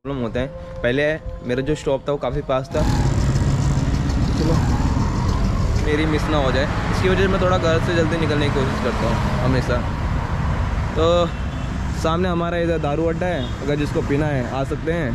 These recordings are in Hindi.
प्रॉब्लम होता है। पहले मेरा जो स्टॉप था वो काफ़ी पास था, चलो मेरी मिस ना हो जाए, इसकी वजह से मैं थोड़ा घर से जल्दी निकलने की कोशिश करता हूँ हमेशा। तो सामने हमारा इधर दारू अड्डा है, अगर जिसको पीना है आ सकते हैं।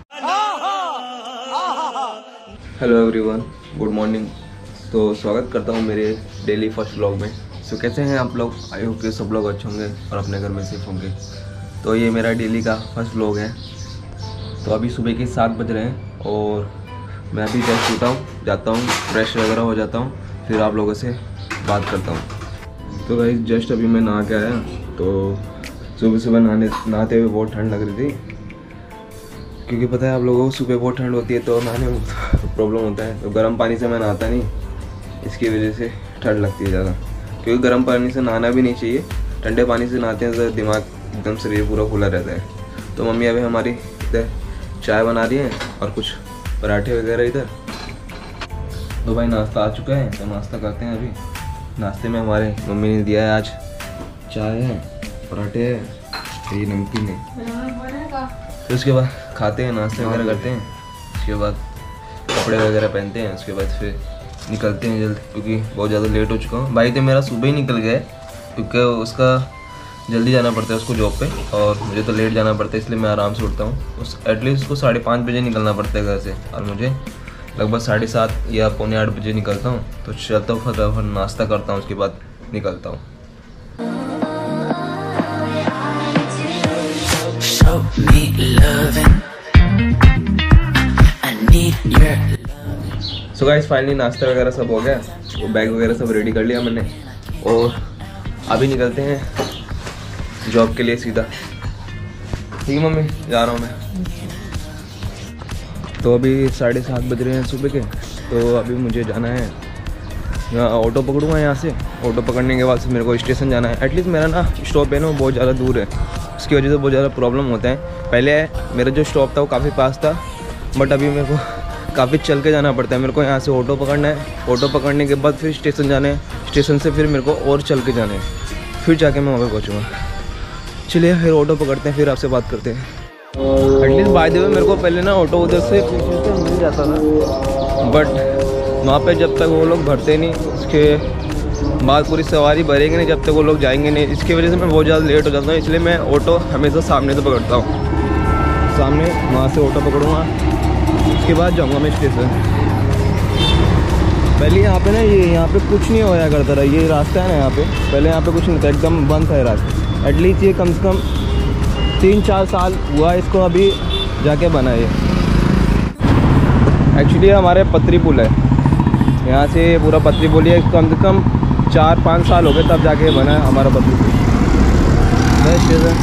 Hello everyone, good morning. तो स्वागत करता हूँ मेरे डेली फर्स्ट व्लॉग में। सो कैसे हैं आप लोग? आई होप कि सब लोग अच्छे होंगे और अपने घर में सेफ होंगे। तो ये मेरा डेली का फर्स्ट व्लॉग है। तो अभी सुबह के 7 बज रहे हैं और मैं अभी जस्ट उठा हूँ, जाता हूँ फ्रेश वगैरह हो जाता हूँ, फिर आप लोगों से बात करता हूँ। तो गाइस जस्ट अभी मैं नहा के आया। तो सुबह सुबह नहाते हुए बहुत ठंड लग रही थी, क्योंकि पता है आप लोगों को सुबह बहुत ठंड होती है तो नहाने में प्रॉब्लम होता है। तो गर्म पानी से मैं नहाता नहीं, इसकी वजह से ठंड लगती है ज़्यादा, क्योंकि गर्म पानी से नहाना भी नहीं चाहिए। ठंडे पानी से नहाते हैं तो दिमाग एकदम शरीर पूरा खुला रहता है। तो मम्मी अभी हमारी इधर चाय बना रही है और कुछ पराठे वगैरह इधर। तो भाई नाश्ता आ चुका है, तो नाश्ता करते हैं। अभी नाश्ते में हमारे मम्मी ने दिया है आज चाय है, पराठे है, ये नमकीन है। तो उसके बाद खाते हैं, नाश्ते वगैरह करते हैं, उसके बाद कपड़े वगैरह पहनते हैं, उसके बाद फिर निकलते हैं जल्द, क्योंकि बहुत ज़्यादा लेट हो चुका हूँ। भाई तो मेरा सुबह ही निकल गया है, क्योंकि उसका जल्दी जाना पड़ता है उसको जॉब पे, और मुझे तो लेट जाना पड़ता है, इसलिए मैं आराम से उठता हूँ। एटलीस्ट उसको 5:30 बजे निकलना पड़ता है घर से, और मुझे लगभग 7:30 या 7:45 बजे निकलता हूँ। तो चलता हूँ, फटाफट नाश्ता करता हूँ, उसके बाद निकलता हूँ। सो गाइस फाइनली नाश्ता वगैरह सब हो गया, वो बैग वगैरह सब रेडी कर लिया मैंने, और अभी निकलते हैं जॉब के लिए सीधा। ठीक है मम्मी, जा रहा हूँ मैं। तो अभी 7:30 बज रहे हैं सुबह के। तो अभी मुझे जाना है, यहाँ ऑटो पकड़ूँगा, यहाँ से ऑटो पकड़ने के बाद से मेरे को स्टेशन जाना है। एटलीस्ट मेरा ना स्टॉप है ना बहुत ज़्यादा दूर है, उसकी वजह से बहुत ज़्यादा प्रॉब्लम होता है। पहले मेरा जो स्टॉप था वो काफ़ी पास था, बट अभी मेरे को काफ़ी चल के जाना पड़ता है। मेरे को यहाँ से ऑटो पकड़ना है, ऑटो पकड़ने के बाद फिर स्टेशन जाना है, स्टेशन से फिर मेरे को और चल के जाना है, फिर जाके मैं वहाँ पे पहुँचूँगा। चलिए फिर ऑटो पकड़ते हैं, फिर आपसे बात करते हैं। एटलीस्ट बाय द वे मेरे को पहले ना ऑटो उधर से पीछे से मिल जाता था, बट वहाँ पे जब तक वो लोग भरते नहीं, उसके बाद पूरी सवारी भरेंगे नहीं जब तक वो लोग जाएंगे नहीं। इसकी वजह से मैं बहुत ज़्यादा लेट हो जाता हूँ, इसलिए मैं ऑटो हमेशा सामने से पकड़ता हूँ। सामने वहाँ से ऑटो पकड़ूँगा, उसके बाद जाऊँगा मैं स्टेशन। पहले यहाँ पे ना यहाँ पे कुछ नहीं होया करता था, ये रास्ता है ना यहाँ पे, पहले यहाँ पे कुछ नहीं था, एकदम बंद था ये रास्ता। एटलीस्ट ये कम से कम 3-4 साल हुआ इसको अभी जाके बना है। एक्चुअली हमारे पतरी पुल है, यहाँ से पूरा पतरी पुल है, कम से कम 4-5 साल हो गए तब जाके बना है हमारा पतरी पुल। चलो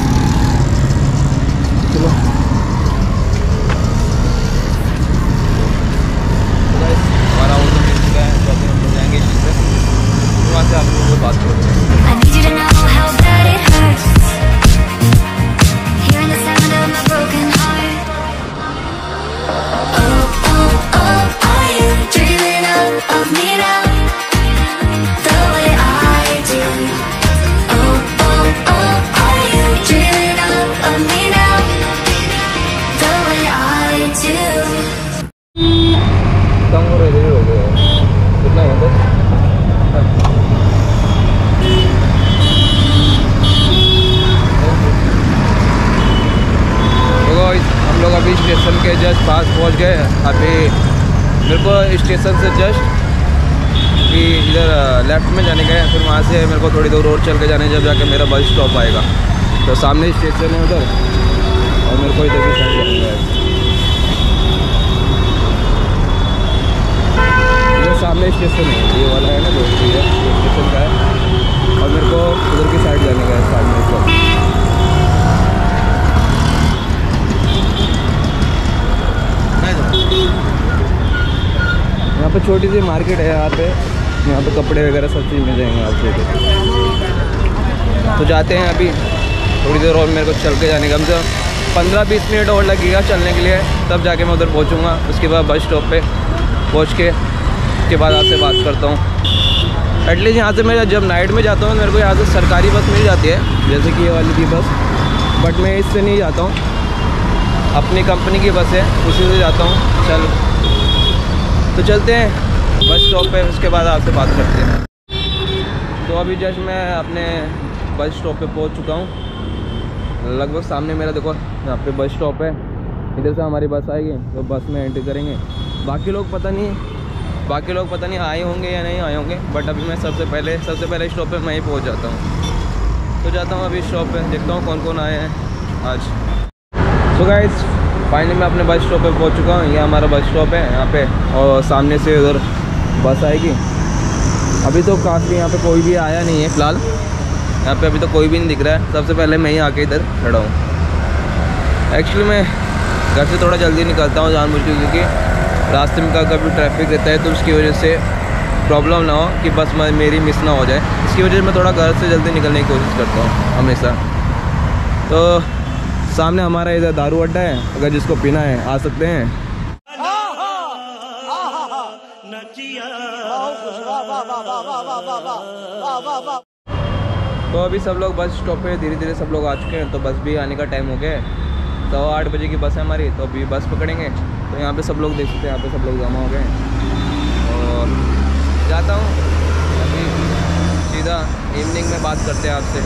हमारा ऑटो मिल चुका है, तो अभी हम लोग जाएंगे स्टेशन, वहाँ से आप लोगों को बात करेंगे। हम लोग अभी स्टेशन के जस्ट पास पहुंच गए। अभी मेरे को स्टेशन से जस्ट कि इधर लेफ़्ट में जाने का है, फिर वहाँ से मेरे को थोड़ी दूर और चल के जाने, जब जाके मेरा बस स्टॉप आएगा। तो सामने स्टेशन है उधर, और मेरे को इधर भी साइड जाना है। इधर सामने स्टेशन है, ये वाला है ना, जो है स्टेशन का है, और मेरे को उधर की साइड जाने का है सामने को। यहाँ पे छोटी सी मार्केट है, यहाँ पे कपड़े वगैरह सब चीज़ मिल जाएंगे आपको। तो जाते हैं अभी, थोड़ी देर और मेरे को चल के जाने का, कम से कम 15-20 मिनट और लगेगा चलने के लिए, तब जाके मैं उधर पहुँचूँगा। उसके बाद बस स्टॉप पे पहुँच के उसके बाद आपसे बात करता हूँ। एटलीस्ट यहाँ से मैं जब नाइट में जाता हूँ मेरे को यहाँ से सरकारी बस मिल जाती है, जैसे कि ये वाली थी बस, बट मैं इससे नहीं जाता हूँ। अपनी कंपनी की बस है, उसी से जाता हूँ। चल तो चलते हैं बस स्टॉप पे, उसके बाद आपसे बात करते हैं। तो अभी जस्ट मैं अपने बस स्टॉप पे पहुँच चुका हूँ। लगभग सामने मेरा देखो यहाँ पे बस स्टॉप है, इधर से हमारी बस आएगी तो बस में एंट्री करेंगे। बाकी लोग पता नहीं आए होंगे या नहीं आए होंगे, बट अभी मैं सबसे पहले स्टॉप पे मैं ही पहुंच जाता हूं। तो जाता हूं अभी स्टॉप पे, देखता हूं कौन कौन आए हैं आज। सो गाइस फाइनली मैं अपने बस स्टॉप पे पहुंच चुका हूं। ये हमारा बस स्टॉप है यहाँ पे, और सामने से उधर बस आएगी। अभी तो काफ़ी यहाँ पे कोई भी आया नहीं है फ़िलहाल, यहाँ पे अभी तो कोई भी नहीं दिख रहा है। सबसे पहले मैं ही आके इधर खड़ा हूँ। एक्चुअली मैं घर से थोड़ा जल्दी निकलता हूँ जानबूझ के, क्योंकि रास्ते में कभी ट्रैफिक रहता है तो उसकी वजह से प्रॉब्लम ना हो कि बस मेरी मिस ना हो जाए। इसकी वजह से मैं थोड़ा घर से जल्दी निकलने की कोशिश करता हूँ हमेशा। तो सामने हमारा इधर दारू अड्डा है, अगर जिसको पीना है आ सकते हैं। तो अभी सब लोग बस स्टॉप पे धीरे धीरे सब लोग आ चुके हैं, तो बस भी आने का टाइम हो गया है। 8:15 बजे की बस है हमारी, तो अभी बस पकड़ेंगे। तो यहाँ पे सब लोग देख सकते हैं, यहाँ पे सब लोग जमा हो गए हैं। और जाता हूँ अभी सीधा, इवनिंग में बात करते हैं आपसे।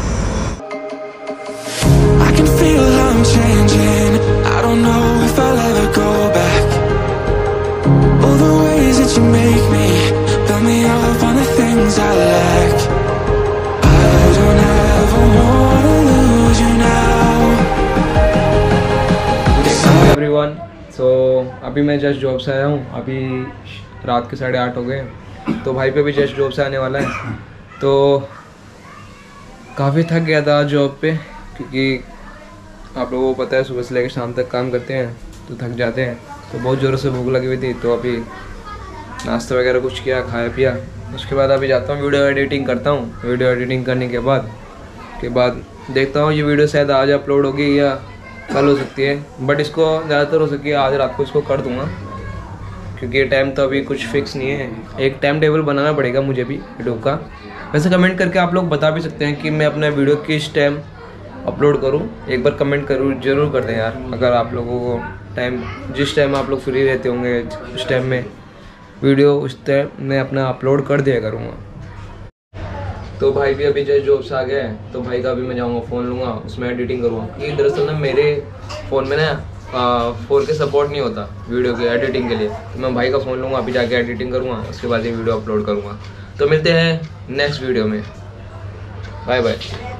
एवरीवन, सो अभी मैं जस्ट जॉब से आया हूँ। अभी रात के 8:30 हो गए, तो भाई पे भी जस्ट जॉब से आने वाला है। तो काफ़ी थक गया था जॉब पे, क्योंकि आप लोगों को पता है सुबह से लेकर शाम तक काम करते हैं तो थक जाते हैं। तो बहुत ज़ोरों से भूख लगी हुई थी, तो अभी नाश्ता वगैरह कुछ किया, खाया पिया। उसके बाद अभी जाता हूँ वीडियो एडिटिंग करता हूँ। वीडियो एडिटिंग करने के बाद देखता हूँ ये वीडियो शायद आज अपलोड होगी या कल हो सकती है, बट इसको ज़्यादातर हो सके आज रात को इसको कर दूँगा, क्योंकि टाइम तो अभी कुछ फिक्स नहीं है। एक टाइम टेबल बनाना पड़ेगा मुझे भी यूट्यूब का। वैसे कमेंट करके आप लोग बता भी सकते हैं कि मैं अपना वीडियो किस टाइम अपलोड करूं। एक बार कमेंट जरूर कर दें यार, अगर आप लोगों को जिस टाइम आप लोग फ्री रहते होंगे उस टाइम में वीडियो उस टाइम मैं अपना अपलोड कर दिया करूँगा। तो भाई भी अभी जस्ट जॉब से आ गया है, तो भाई का अभी मैं जाऊँगा फ़ोन लूँगा, उसमें एडिटिंग करूँगा। क्योंकि दरअसल ना मेरे फ़ोन में ना 4K सपोर्ट नहीं होता वीडियो के एडिटिंग के लिए। तो मैं भाई का फ़ोन लूँगा, अभी जाके एडिटिंग करूँगा, उसके बाद ये वीडियो अपलोड करूँगा। तो मिलते हैं नेक्स्ट वीडियो में, बाय बाय।